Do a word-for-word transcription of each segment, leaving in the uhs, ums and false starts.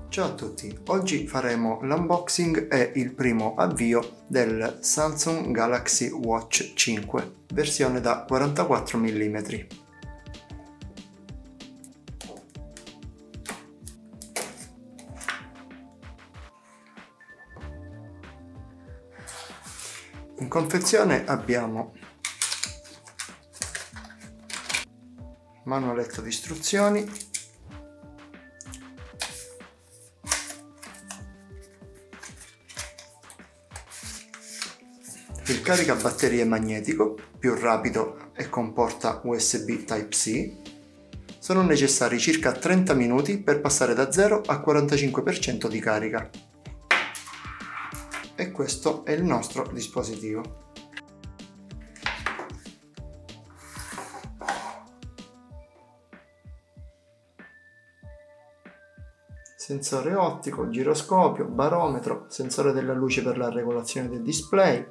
Ciao a tutti, oggi faremo l'unboxing e il primo avvio del Samsung Galaxy Watch cinque, versione da quarantaquattro millimetri. In confezione abbiamo manualetto di istruzioni, il caricabatterie magnetico, più rapido e con porta U S B Type-C. Sono necessari circa trenta minuti per passare da zero a quarantacinque per cento di carica. E questo è il nostro dispositivo. Sensore ottico, giroscopio, barometro, sensore della luce per la regolazione del display.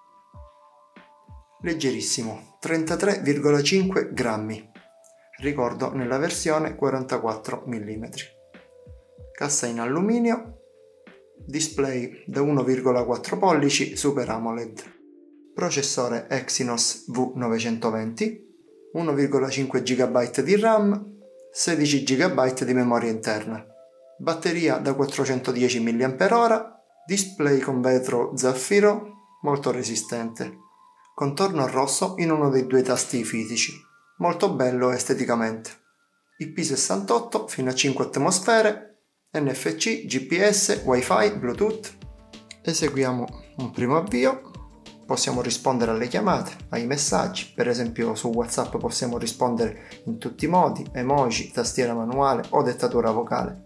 Leggerissimo, trentatré virgola cinque grammi, ricordo nella versione quarantaquattro millimetri. Cassa in alluminio, display da uno virgola quattro pollici Super AMOLED, processore Exynos V novecentoventi, uno virgola cinque giga di RAM, sedici giga di memoria interna, batteria da quattrocentodieci milliamperi ora, display con vetro zaffiro molto resistente, contorno rosso in uno dei due tasti fisici, molto bello esteticamente, I P sessantotto fino a cinque atmosfere, N F C, G P S, Wi-Fi, Bluetooth. Eseguiamo un primo avvio, possiamo rispondere alle chiamate, ai messaggi, per esempio su WhatsApp possiamo rispondere in tutti i modi, emoji, tastiera manuale o dettatura vocale.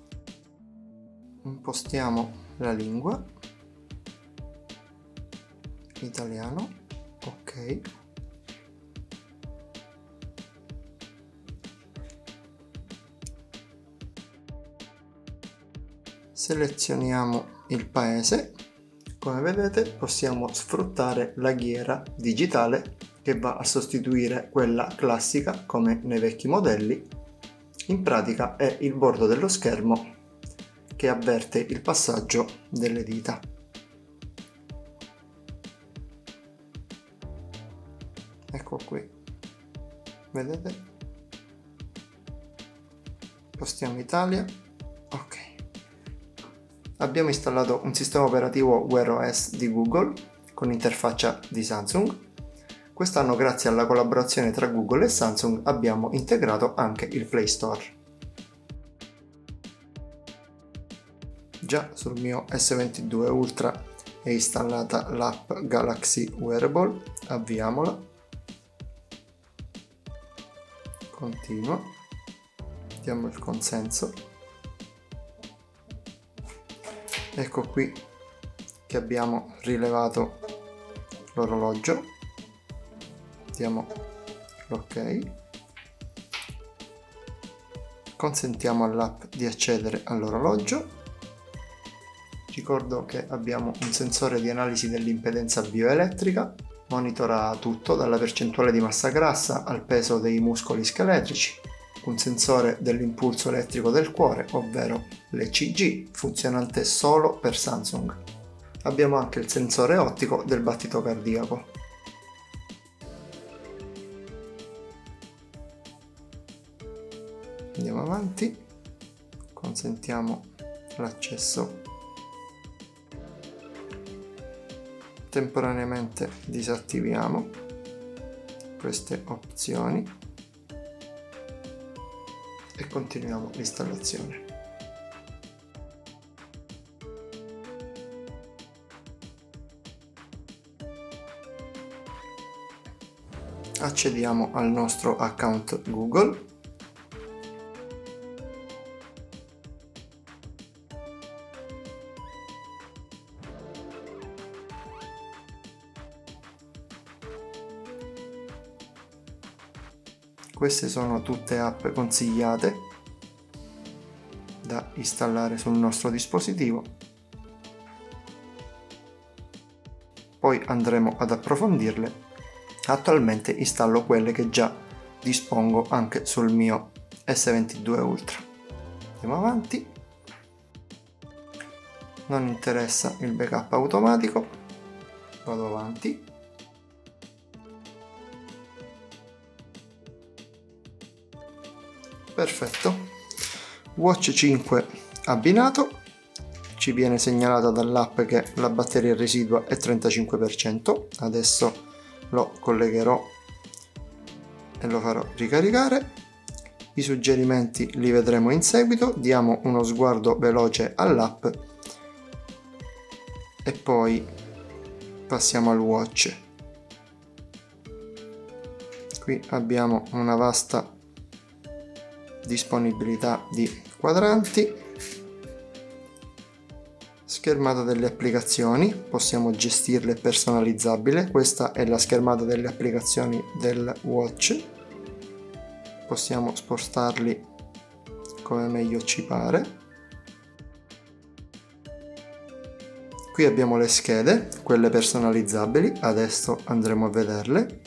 Impostiamo la lingua, italiano, ok. Selezioniamo il paese, come vedete possiamo sfruttare la ghiera digitale che va a sostituire quella classica come nei vecchi modelli. In pratica è il bordo dello schermo che avverte il passaggio delle dita. Ecco qui, vedete? Postiamo Italia, ok. Abbiamo installato un sistema operativo Wear O S di Google con interfaccia di Samsung. Quest'anno, grazie alla collaborazione tra Google e Samsung, abbiamo integrato anche il Play Store. Già sul mio S ventidue Ultra è installata l'app Galaxy Wearable, avviamola, continua, diamo il consenso. Ecco qui che abbiamo rilevato l'orologio, diamo l'ok, consentiamo all'app di accedere all'orologio. Ricordo che abbiamo un sensore di analisi dell'impedenza bioelettrica, monitora tutto dalla percentuale di massa grassa al peso dei muscoli scheletrici, un sensore dell'impulso elettrico del cuore, ovvero l'E C G, funzionante solo per Samsung. Abbiamo anche il sensore ottico del battito cardiaco. Andiamo avanti, consentiamo l'accesso. Temporaneamente disattiviamo queste opzioni e continuiamo l'installazione. Accediamo al nostro account Google. Queste sono tutte app consigliate da installare sul nostro dispositivo. Poi andremo ad approfondirle. Attualmente installo quelle che già dispongo anche sul mio S ventidue Ultra. Andiamo avanti. non interessa il backup automatico, vado avanti. Perfetto, Watch cinque abbinato, ci viene segnalata dall'app che la batteria residua è trentacinque per cento, adesso lo collegherò e lo farò ricaricare. I suggerimenti li vedremo in seguito, diamo uno sguardo veloce all'app e poi passiamo al watch. Qui abbiamo una vasta disponibilità di quadranti, schermata delle applicazioni, possiamo gestirle personalizzabile. Questa è la schermata delle applicazioni del watch, possiamo spostarli come meglio ci pare. Qui abbiamo le schede, quelle personalizzabili, adesso andremo a vederle.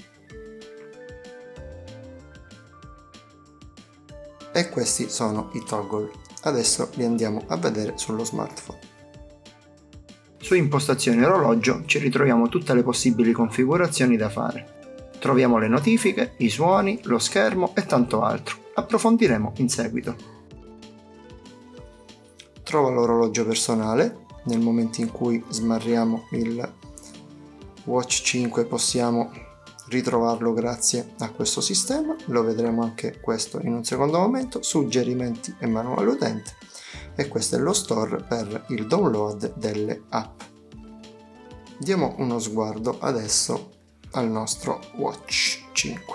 E questi sono i toggle, adesso li andiamo a vedere sullo smartphone. Su impostazioni orologio ci ritroviamo tutte le possibili configurazioni da fare. Troviamo le notifiche, i suoni, lo schermo e tanto altro. Approfondiremo in seguito. Trovo l'orologio personale. Nel momento in cui smarriamo il Watch cinque possiamo ritrovarlo grazie a questo sistema, lo vedremo anche questo in un secondo momento. Suggerimenti e manuale utente, e questo è lo store per il download delle app. Diamo uno sguardo adesso al nostro Watch cinque.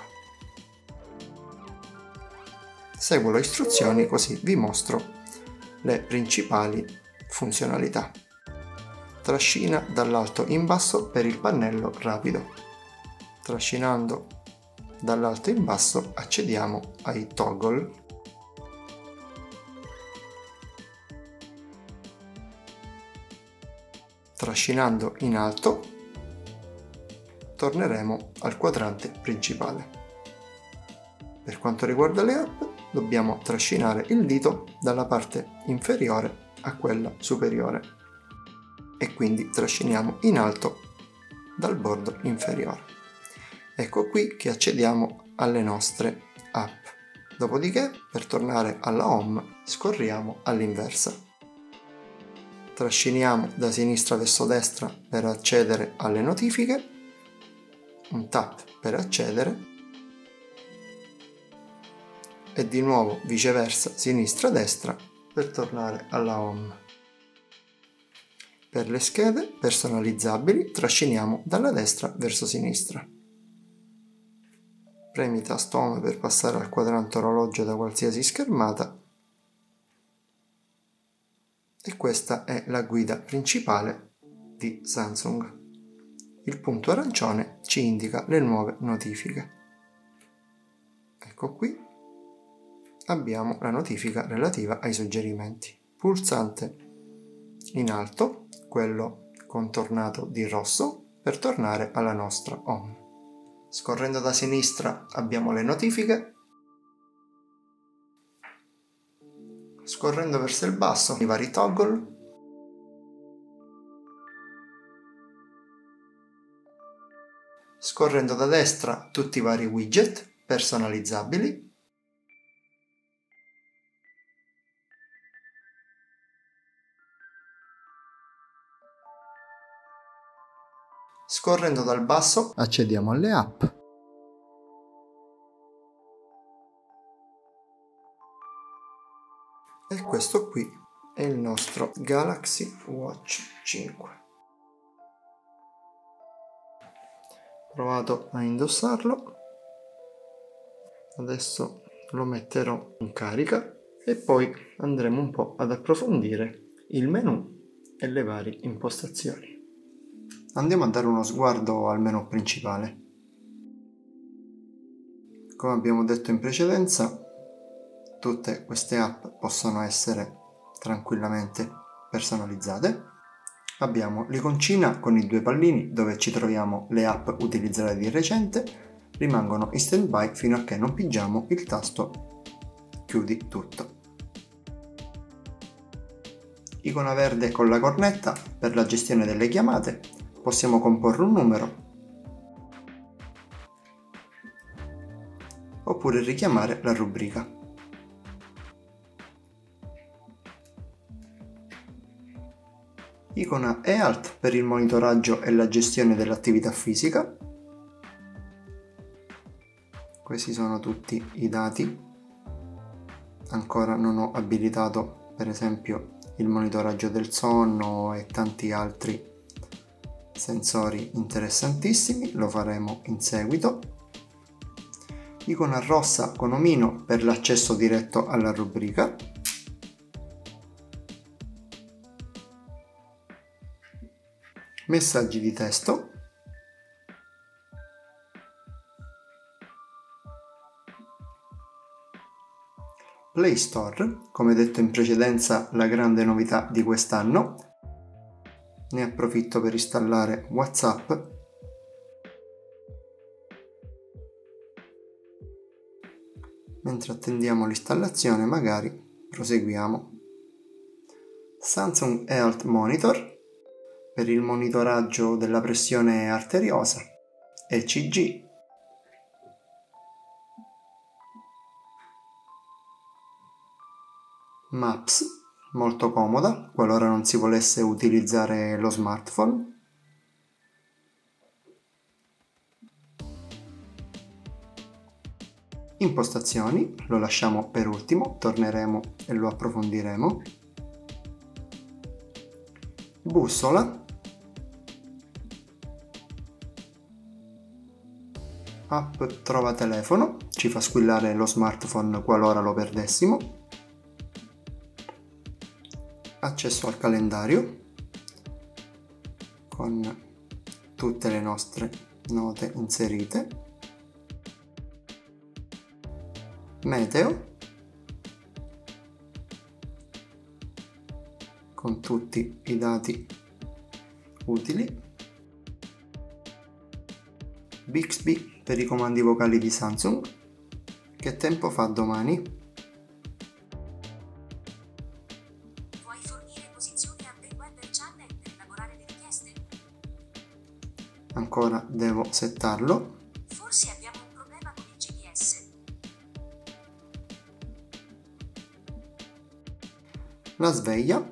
Seguo le istruzioni così vi mostro le principali funzionalità. Trascina dall'alto in basso per il pannello rapido. Trascinando dall'alto in basso accediamo ai toggle. Trascinando in alto torneremo al quadrante principale. Per quanto riguarda le app, dobbiamo trascinare il dito dalla parte inferiore a quella superiore e quindi trasciniamo in alto dal bordo inferiore. Ecco qui che accediamo alle nostre app. Dopodiché, per tornare alla home, scorriamo all'inversa. Trasciniamo da sinistra verso destra per accedere alle notifiche, un tap per accedere e di nuovo viceversa sinistra-destra per tornare alla home. Per le schede personalizzabili trasciniamo dalla destra verso sinistra. Premi tasto home per passare al quadrante orologio da qualsiasi schermata e questa è la guida principale di Samsung. Il punto arancione ci indica le nuove notifiche. Ecco qui abbiamo la notifica relativa ai suggerimenti. Pulsante in alto, quello contornato di rosso, per tornare alla nostra home. Scorrendo da sinistra abbiamo le notifiche, scorrendo verso il basso i vari toggle, scorrendo da destra tutti i vari widget personalizzabili, scorrendo dal basso accediamo alle app e questo qui è il nostro Galaxy Watch cinque. Provato a indossarlo, adesso lo metterò in carica e poi andremo un po' ad approfondire il menu e le varie impostazioni. Andiamo a dare uno sguardo al menu principale. Come abbiamo detto in precedenza, tutte queste app possono essere tranquillamente personalizzate. Abbiamo l'iconcina con i due pallini dove ci troviamo le app utilizzate di recente, rimangono in stand by fino a che non pigiamo il tasto chiudi tutto. Icona verde con la cornetta per la gestione delle chiamate. Possiamo comporre un numero oppure richiamare la rubrica. Icona E Alt per il monitoraggio e la gestione dell'attività fisica. Questi sono tutti i dati. Ancora non ho abilitato per esempio il monitoraggio del sonno e tanti altri sensori interessantissimi, lo faremo in seguito. Icona rossa con omino per l'accesso diretto alla rubrica. Messaggi di testo. Play Store, come detto in precedenza, la grande novità di quest'anno. Ne approfitto per installare WhatsApp. Mentre attendiamo l'installazione, magari proseguiamo. Samsung Health Monitor per il monitoraggio della pressione arteriosa, E C G. Maps, molto comoda qualora non si volesse utilizzare lo smartphone. Impostazioni, lo lasciamo per ultimo, torneremo e lo approfondiremo. Bussola. App Trova telefono, ci fa squillare lo smartphone qualora lo perdessimo. Accesso al calendario con tutte le nostre note inserite. Meteo con tutti i dati utili. Bixby per i comandi vocali di Samsung. Che tempo fa domani? Puoi fornire posizioni a del web channel per elaborare le richieste? Ancora devo settarlo. Forse abbiamo un problema con il G P S. La sveglia.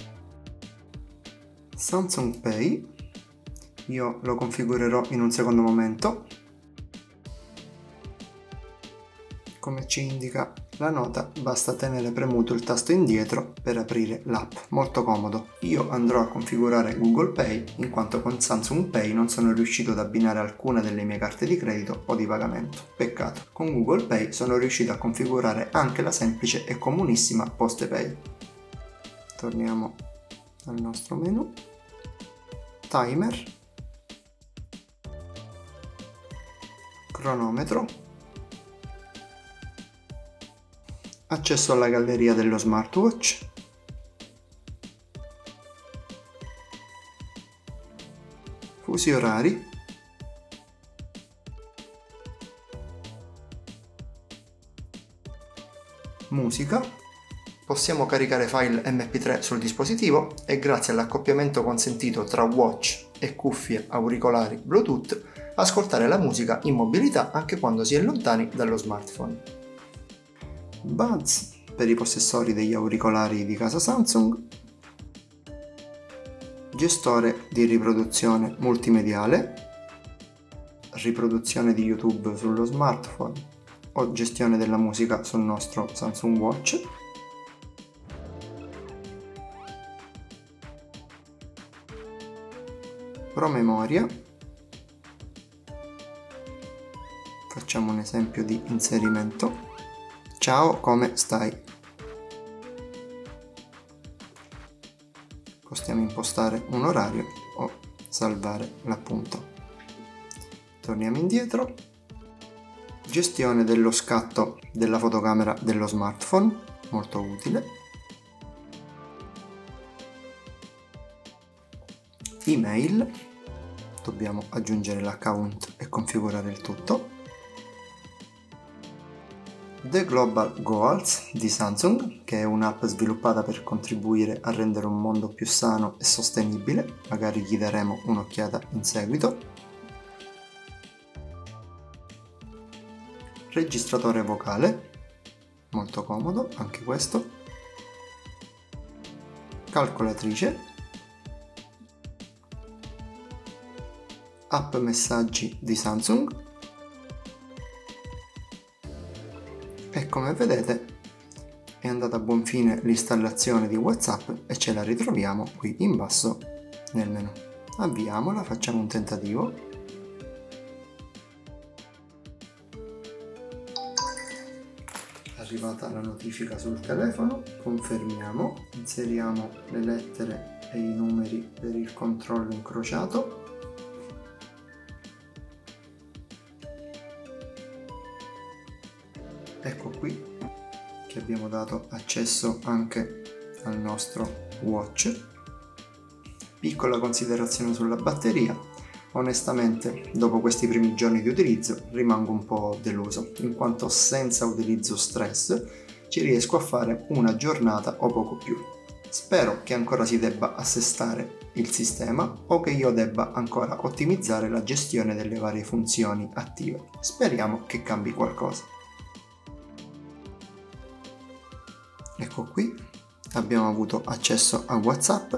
Samsung Pay. Io lo configurerò in un secondo momento. Come ci indica la nota, basta tenere premuto il tasto indietro per aprire l'app, molto comodo. Io andrò a configurare Google Pay in quanto con Samsung Pay non sono riuscito ad abbinare alcuna delle mie carte di credito o di pagamento. Peccato. Con Google Pay sono riuscito a configurare anche la semplice e comunissima PostePay. Torniamo al nostro menu. Timer. Cronometro. Accesso alla galleria dello smartwatch. Fusi orari. Musica. Possiamo caricare file M P tre sul dispositivo e grazie all'accoppiamento consentito tra watch e cuffie auricolari Bluetooth ascoltare la musica in mobilità anche quando si è lontani dallo smartphone. Buds per i possessori degli auricolari di casa Samsung. Gestore di riproduzione multimediale, riproduzione di YouTube sullo smartphone o gestione della musica sul nostro Samsung Watch. Promemoria. Facciamo un esempio di inserimento. Ciao, come stai? Possiamo impostare un orario o salvare l'appunto. Torniamo indietro. Gestione dello scatto della fotocamera dello smartphone, molto utile. Email. Dobbiamo aggiungere l'account e configurare il tutto. The Global Goals di Samsung, che è un'app sviluppata per contribuire a rendere un mondo più sano e sostenibile, magari gli daremo un'occhiata in seguito. Registratore vocale, molto comodo anche questo. Calcolatrice. App messaggi di Samsung. E come vedete è andata a buon fine l'installazione di WhatsApp e ce la ritroviamo qui in basso nel menu. Avviamola, facciamo un tentativo. È arrivata la notifica sul telefono, confermiamo, inseriamo le lettere e i numeri per il controllo incrociato. Ecco qui che abbiamo dato accesso anche al nostro watch. Piccola considerazione sulla batteria: onestamente dopo questi primi giorni di utilizzo rimango un po' deluso, in quanto senza utilizzo stress ci riesco a fare una giornata o poco più. Spero che ancora si debba assestare il sistema o che io debba ancora ottimizzare la gestione delle varie funzioni attive. Speriamo che cambi qualcosa. Ecco qui, abbiamo avuto accesso a WhatsApp.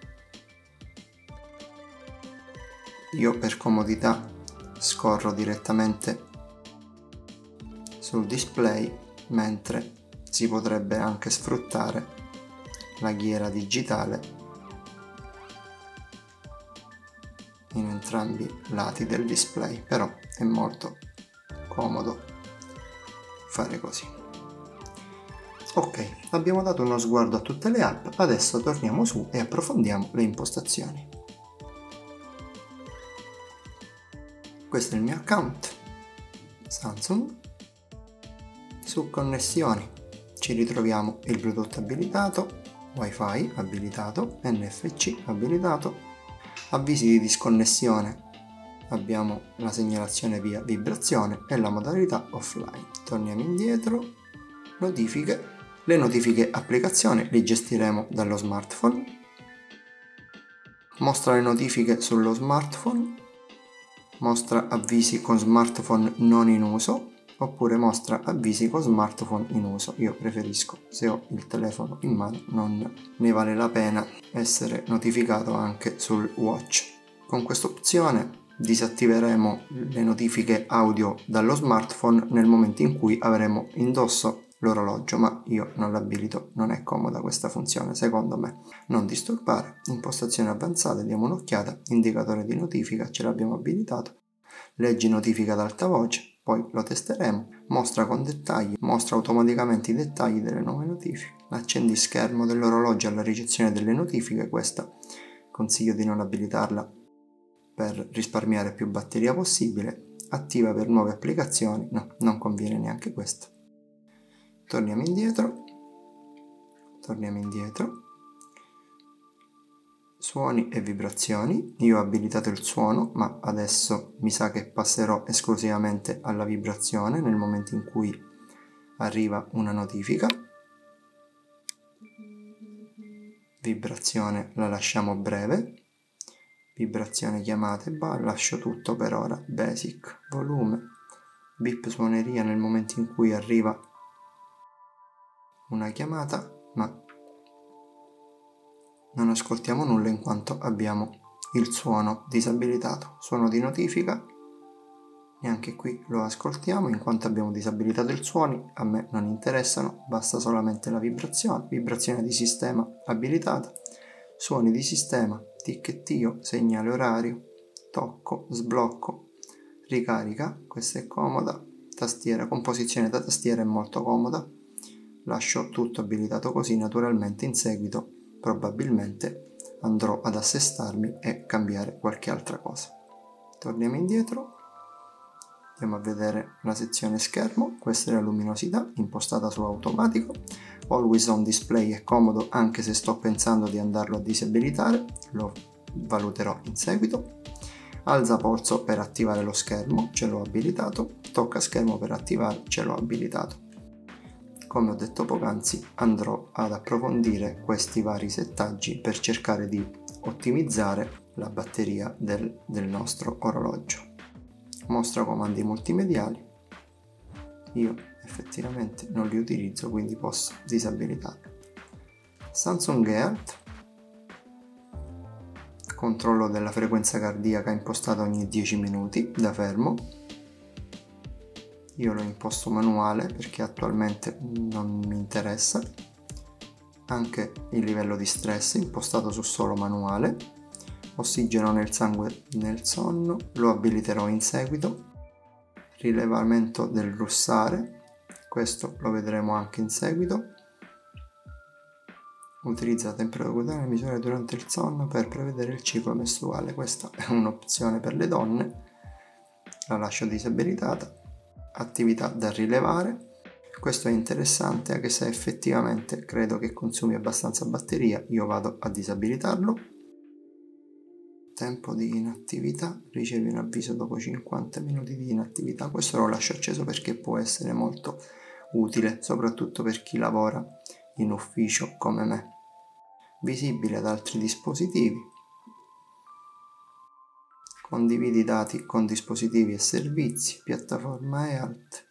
Io per comodità scorro direttamente sul display, mentre si potrebbe anche sfruttare la ghiera digitale in entrambi i lati del display, però è molto comodo fare così. Ok, abbiamo dato uno sguardo a tutte le app, adesso torniamo su e approfondiamo le impostazioni. Questo è il mio account Samsung. Su connessioni ci ritroviamo il Bluetooth abilitato, Wi-Fi abilitato, N F C abilitato, avvisi di disconnessione, abbiamo la segnalazione via vibrazione e la modalità offline. Torniamo indietro, notifiche. Le notifiche applicazione li gestiremo dallo smartphone. Mostra le notifiche sullo smartphone, mostra avvisi con smartphone non in uso, oppure mostra avvisi con smartphone in uso. Io preferisco, se ho il telefono in mano, non ne vale la pena essere notificato anche sul watch. Con questa opzione disattiveremo le notifiche audio dallo smartphone nel momento in cui avremo indosso l'orologio, ma io non l'abilito, non è comoda questa funzione secondo me. Non disturbare, impostazioni avanzate, diamo un'occhiata, indicatore di notifica ce l'abbiamo abilitato, leggi notifica ad alta voce, poi lo testeremo, mostra con dettagli, mostra automaticamente i dettagli delle nuove notifiche, accendi schermo dell'orologio alla ricezione delle notifiche, questa consiglio di non abilitarla per risparmiare più batteria possibile, attiva per nuove applicazioni, no, non conviene neanche questo. Torniamo indietro, torniamo indietro, suoni e vibrazioni. Io ho abilitato il suono, ma adesso mi sa che passerò esclusivamente alla vibrazione nel momento in cui arriva una notifica. Vibrazione la lasciamo breve, vibrazione chiamate, bah, lascio tutto per ora, basic, volume, bip suoneria nel momento in cui arriva una chiamata, ma non ascoltiamo nulla in quanto abbiamo il suono disabilitato. Suono di notifica, neanche qui lo ascoltiamo in quanto abbiamo disabilitato i suoni, a me non interessano, basta solamente la vibrazione. Vibrazione di sistema abilitata, suoni di sistema, ticchettio, segnale orario, tocco, sblocco, ricarica, questa è comoda, tastiera, composizione da tastiera è molto comoda. Lascio tutto abilitato così, naturalmente in seguito probabilmente andrò ad assestarmi e cambiare qualche altra cosa. Torniamo indietro, andiamo a vedere la sezione schermo, questa è la luminosità impostata su automatico, always on display è comodo anche se sto pensando di andarlo a disabilitare, lo valuterò in seguito. Alza polso per attivare lo schermo, ce l'ho abilitato, tocca schermo per attivare, ce l'ho abilitato. come ho detto poc'anzi, andrò ad approfondire questi vari settaggi per cercare di ottimizzare la batteria del, del nostro orologio. Mostra comandi multimediali. Io effettivamente non li utilizzo, quindi posso disabilitarlo. Samsung Health, controllo della frequenza cardiaca impostata ogni dieci minuti da fermo. Io l'ho imposto manuale perché attualmente non mi interessa. Anche il livello di stress impostato su solo manuale. Ossigeno nel sangue nel sonno, lo abiliterò in seguito. Rilevamento del russare, questo lo vedremo anche in seguito. Utilizza la temperatura cutanea misura durante il sonno per prevedere il ciclo mestruale. Questa è un'opzione per le donne, la lascio disabilitata. Attività da rilevare, questo è interessante anche se effettivamente credo che consumi abbastanza batteria, io vado a disabilitarlo. Tempo di inattività, ricevi un avviso dopo cinquanta minuti di inattività, questo lo lascio acceso perché può essere molto utile soprattutto per chi lavora in ufficio come me. Visibile ad altri dispositivi. Condividi dati con dispositivi e servizi, piattaforma Health.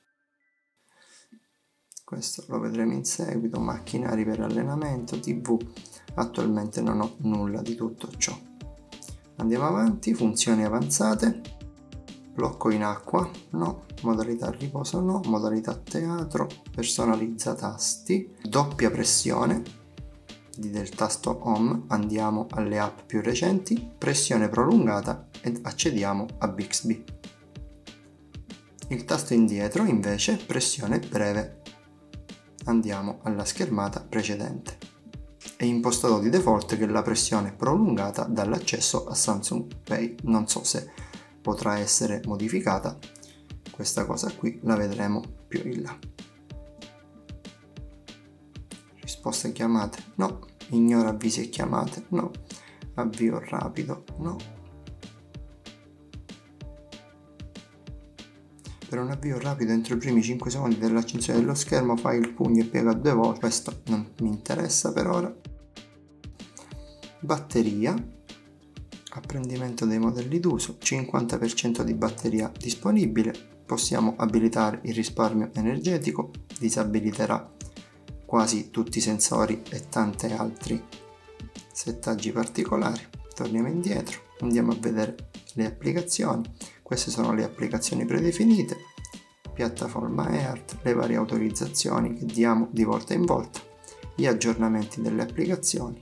Questo lo vedremo in seguito. Macchinari per allenamento, tivù. Attualmente non ho nulla di tutto ciò. Andiamo avanti. Funzioni avanzate. Blocco in acqua, no. Modalità riposo, no. Modalità teatro. Personalizza tasti. Doppia pressione del tasto Home, andiamo alle app più recenti, pressione prolungata ed accediamo a Bixby. Il tasto indietro invece pressione breve, andiamo alla schermata precedente. È impostato di default che la pressione prolungata dà l'accesso a Samsung Pay, non so se potrà essere modificata, questa cosa qui la vedremo più in là. Risposte chiamate, no. Ignora avvisi e chiamate, no. Avvio rapido, no. Per un avvio rapido entro i primi cinque secondi dell'accensione dello schermo fai il pugno e piega due volte, questo non mi interessa per ora. Batteria, apprendimento dei modelli d'uso, cinquanta per cento di batteria disponibile, possiamo abilitare il risparmio energetico, disabiliterà quasi tutti i sensori e tanti altri settaggi particolari. Torniamo indietro, andiamo a vedere le applicazioni. Queste sono le applicazioni predefinite, piattaforma Health, le varie autorizzazioni che diamo di volta in volta, gli aggiornamenti delle applicazioni.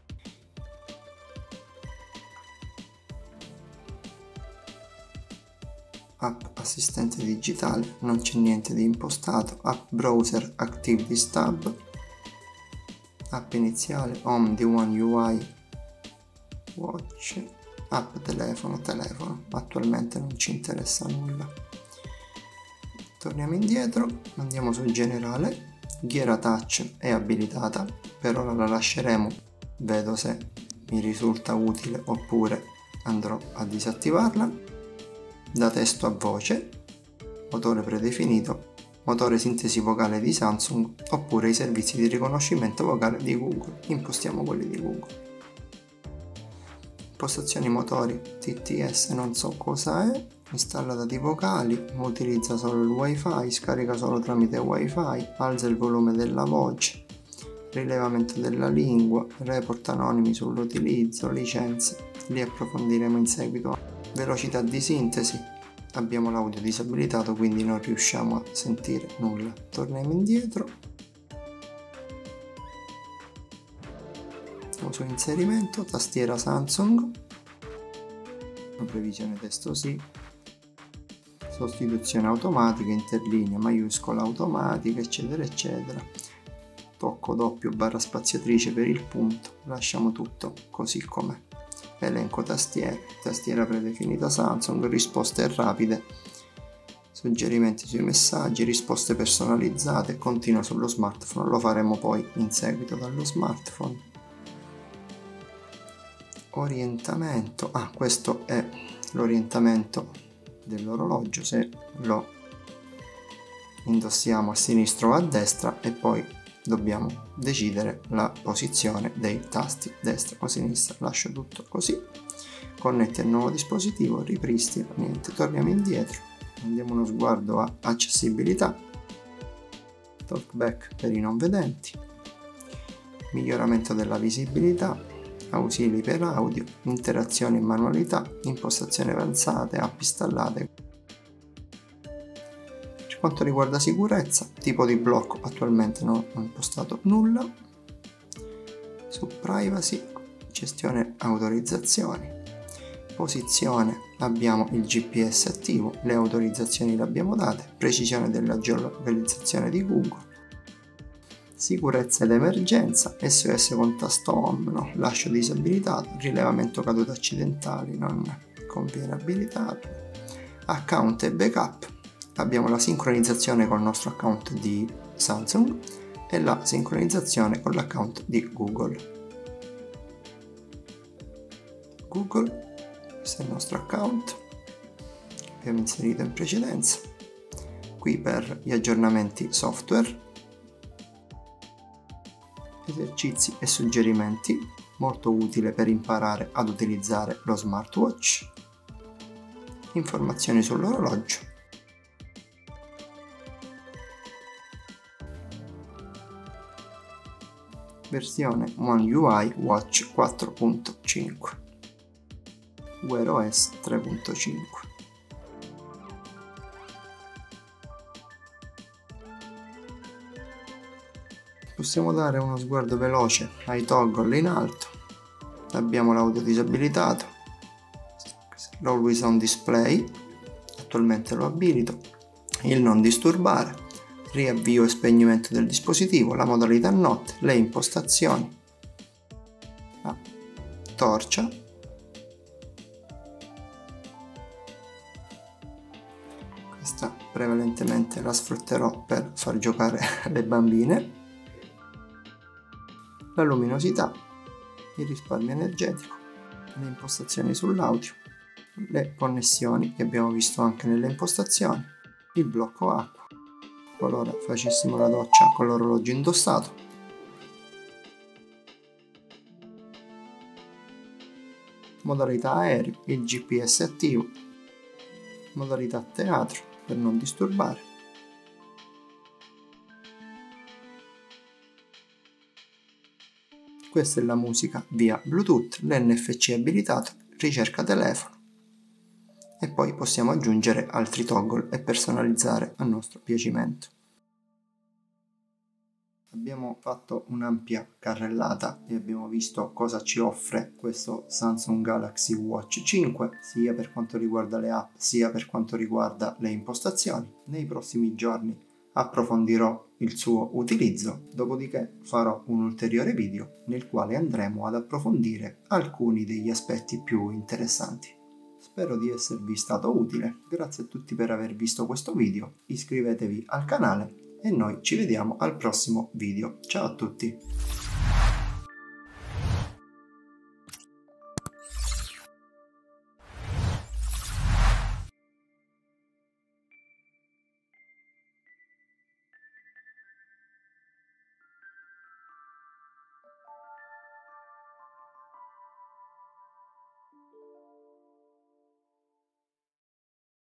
App assistente digitale, non c'è niente di impostato. App browser activities tab, app iniziale home di One U I watch, app telefono telefono, attualmente non ci interessa nulla. Torniamo indietro, andiamo sul generale. Ghiera touch è abilitata, per ora la lasceremo, vedo se mi risulta utile oppure andrò a disattivarla. Da testo a voce, motore predefinito, motore sintesi vocale di Samsung oppure i servizi di riconoscimento vocale di Google. Impostiamo quelli di Google. Impostazioni motori T T S, non so cosa è, installa dati vocali, utilizza solo il wifi, scarica solo tramite wifi, alza il volume della voce, rilevamento della lingua, report anonimi sull'utilizzo, licenze, li approfondiremo in seguito. Velocità di sintesi, abbiamo l'audio disabilitato quindi non riusciamo a sentire nulla. Torniamo indietro, uso inserimento, tastiera Samsung, previsione testo sì, sostituzione automatica, interlinea, maiuscola automatica, eccetera eccetera. Tocco doppio barra spaziatrice per il punto, lasciamo tutto così com'è. Elenco tastiere, tastiera predefinita Samsung, risposte rapide, suggerimenti sui messaggi, risposte personalizzate, continua sullo smartphone, lo faremo poi in seguito dallo smartphone. Orientamento, ah questo è l'orientamento dell'orologio, se lo indossiamo a sinistra o a destra e poi dobbiamo decidere la posizione dei tasti destra o sinistra. Lascio tutto così, connetti al nuovo dispositivo, ripristina, niente, torniamo indietro, andiamo uno sguardo a accessibilità, talkback per i non vedenti, miglioramento della visibilità, ausili per audio, interazioni e manualità, impostazioni avanzate, app installate. Per quanto riguarda sicurezza, tipo di blocco attualmente non ho impostato nulla. Su privacy, gestione autorizzazioni, posizione abbiamo il G P S attivo, le autorizzazioni le abbiamo date, precisione della geolocalizzazione di Google, sicurezza ed emergenza, S O S con tasto home, no, lascio disabilitato, rilevamento cadute accidentali non conviene abilitato, account e backup, abbiamo la sincronizzazione col nostro account di Samsung e la sincronizzazione con l'account di Google. Google, questo è il nostro account che abbiamo inserito in precedenza, qui per gli aggiornamenti software, esercizi e suggerimenti, molto utile per imparare ad utilizzare lo smartwatch, informazioni sull'orologio, versione One U I Watch quattro punto cinque, Wear O S tre punto cinque. Possiamo dare uno sguardo veloce ai toggle in alto, abbiamo l'audio disabilitato, l'Always On Display, attualmente lo abilito, il non disturbare, riavvio e spegnimento del dispositivo, la modalità notte, le impostazioni, la torcia, questa prevalentemente la sfrutterò per far giocare le bambine, la luminosità, il risparmio energetico, le impostazioni sull'audio, le connessioni che abbiamo visto anche nelle impostazioni, il blocco acqua, qualora facessimo la doccia con l'orologio indossato, modalità aereo, il G P S attivo, modalità teatro per non disturbare, questa è la musica via Bluetooth, l'N F C abilitato, ricerca telefono e poi possiamo aggiungere altri toggle e personalizzare a nostro piacimento. Abbiamo fatto un'ampia carrellata e abbiamo visto cosa ci offre questo Samsung Galaxy Watch cinque, sia per quanto riguarda le app sia per quanto riguarda le impostazioni. Nei prossimi giorni approfondirò il suo utilizzo, dopodiché farò un ulteriore video nel quale andremo ad approfondire alcuni degli aspetti più interessanti. Spero di esservi stato utile, grazie a tutti per aver visto questo video, iscrivetevi al canale e noi ci vediamo al prossimo video. Ciao a tutti!